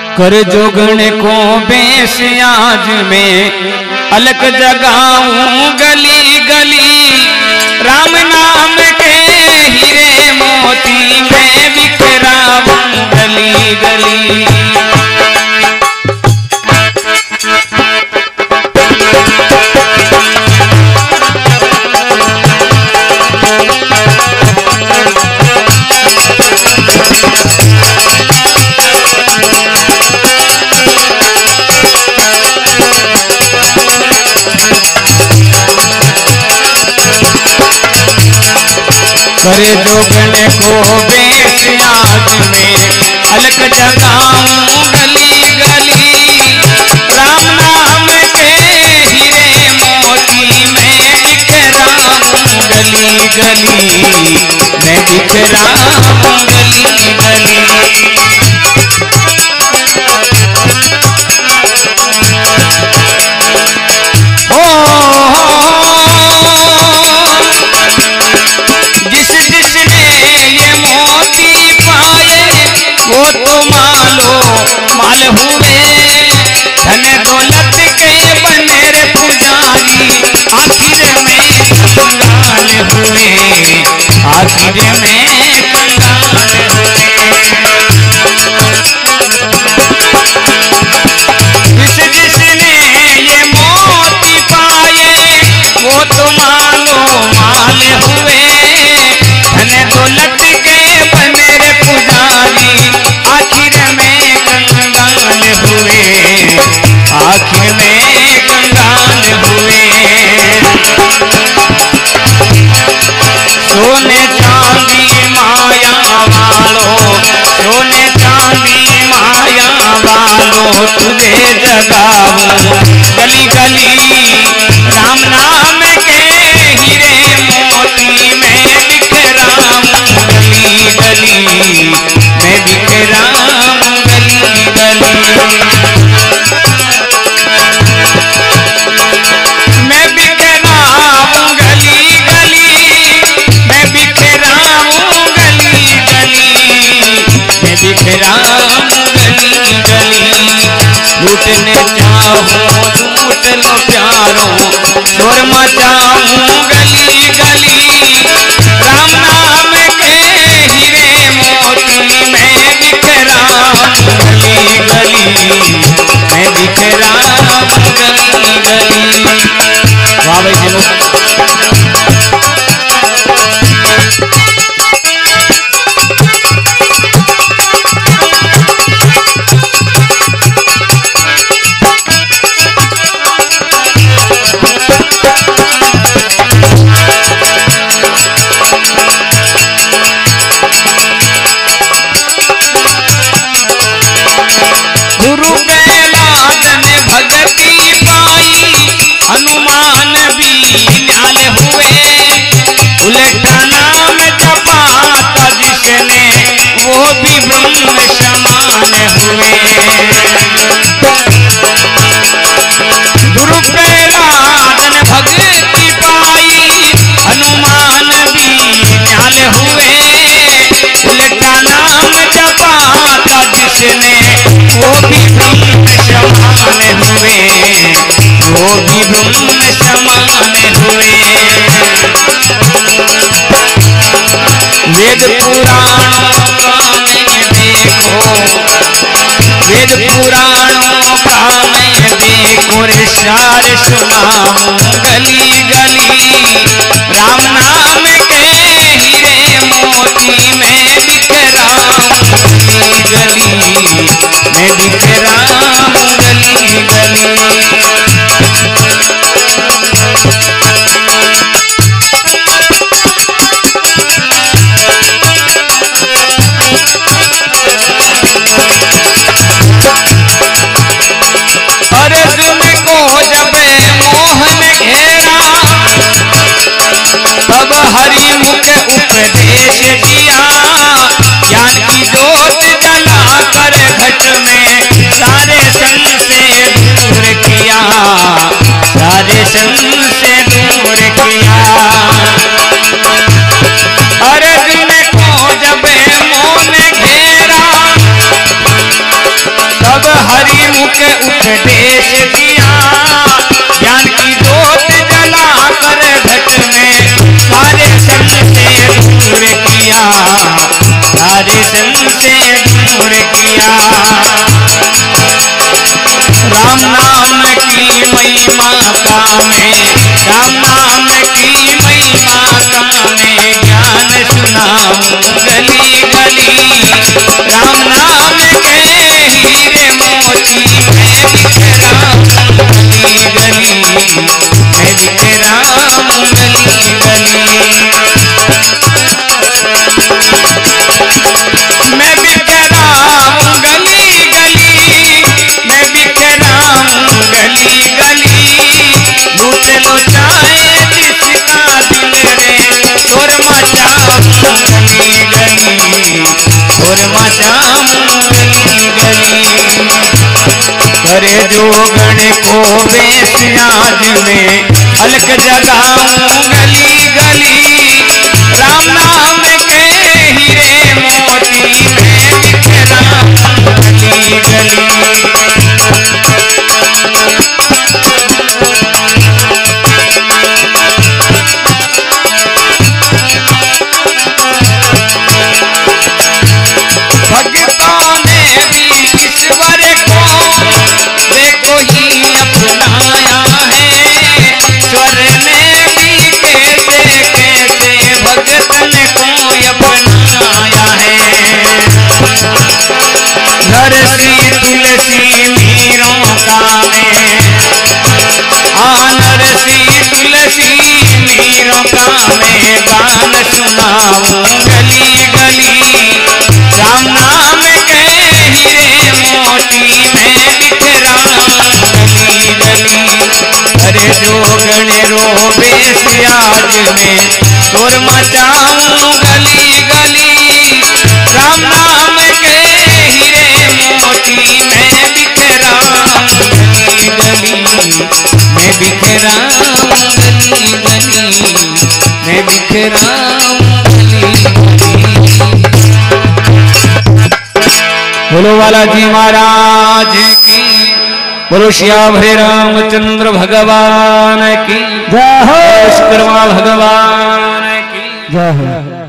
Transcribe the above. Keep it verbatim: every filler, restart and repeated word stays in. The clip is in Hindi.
कर जोगण को बेस आज में अलग जगाऊं गली गली, राम नाम के हीरे मोती में बिखराऊं गली गली। करे जोगन को बेस आज में अलग जगाऊं गली गली, राम नाम के हीरे मोती में बिखराऊं गली गली, मैं बिखराऊं गली गली। वो तो मालो माल हुए, धन दौलत के बने रे पुजारी, आखिर में कंगाल हुए, आखिर में कंगाल हुए। जिस जिसने ये मोती पाए, वो तो मालो माल हुए, धन दौलत के बने रे पुजारी, आखिर में कंगाल हुए, आखिर में कंगाल हुए। सोने चांदी माया वालों, सोने चांदी माया वालों, तुझे जगाऊं गली गली, राम नाम के हीरे मोती में बिखराऊं गली गली, मैं बिखराऊं गली गली। मैं बिखराऊं गली गली, मैं बिखराऊं गली गली, मैं बिखराऊं गली गली। लूटने चाहूं लूट लो प्यारों, शोर मचाऊं गली गली, राम नाम के हीरे मोती में बिखराऊं गली गली, मैं बिखराऊं गली गली। वाह भाई जी लोग। गुरु प्रहलाद ने भगती पाई, हनुमान भी न्याल हुए, उल्टा नाम जपा था जिसने, वो भी ब्रह्म समान हुए। गुरु प्रहलाद ने भगती पाई, हनुमान भी न्याल हुए, उल्टा नाम जपा था जिसने, वो भी ब्रह्म समान हुए, वो भी ब्रह्म समान हुए। वेद पुराणों का मैं देखो, वेद पुराणों का मैं देखो रे सार सुनाऊं गली गली, राम नाम के हीरे मोती में बिखराऊं गली गली, मैं बिखराऊं गली गली। अर्जुन को जब मोहन घेरा, तब हरि मुख उपदेश दिया, ज्ञान की जोत जला कर घट में सारे संग से दूर किया, सारे संग से दूर किया। अर्जुन को जब मोहन घेरा, तब दूर किया। राम नाम की महिमा का मैं, राम नाम की महिमा का मैं ज्ञान सुनाऊं गली गली। राम नाम के हीरे मोती मैं बिखराऊं गली गली, मैं बिखराऊं गली गली। मैं बिखराऊं गली गली, मैं बिखराऊं गली गली। लूट लो चाहे जिसका दिल रे, शोर मचाऊं गली गली, शोर मचाऊं गली गली। करे जो गण को बेस आज में अलग जगाऊं गली गली। राम नाम के हीरे मोती मैं बिखराऊं गली गली। भक्तों ने भी ईश्वर को देखो ही अपनाया है। स्वर ने भी कैसे कैसे भगतन को अपनाया है। नरसी तुलसी मीरों का मैं, आ नरसी तुलसी मीरों का मैं गान सुनाऊं गली गली। राम नाम के हीरे मोती मैं बिखराऊं गली गली। अरे जो गण रोवे से आज में शोर मचाऊं गली गली। राम नाम के हीरे मोती मैं बिखराऊं गली गली, मैं बिखराऊं गली गली, मैं बिखराऊं गली गली। बोलो बालाजी महाराज की, बोलो श्याम हरे रामचंद्र भगवान की जय हो, विश्वकर्मा भगवान की जय हो।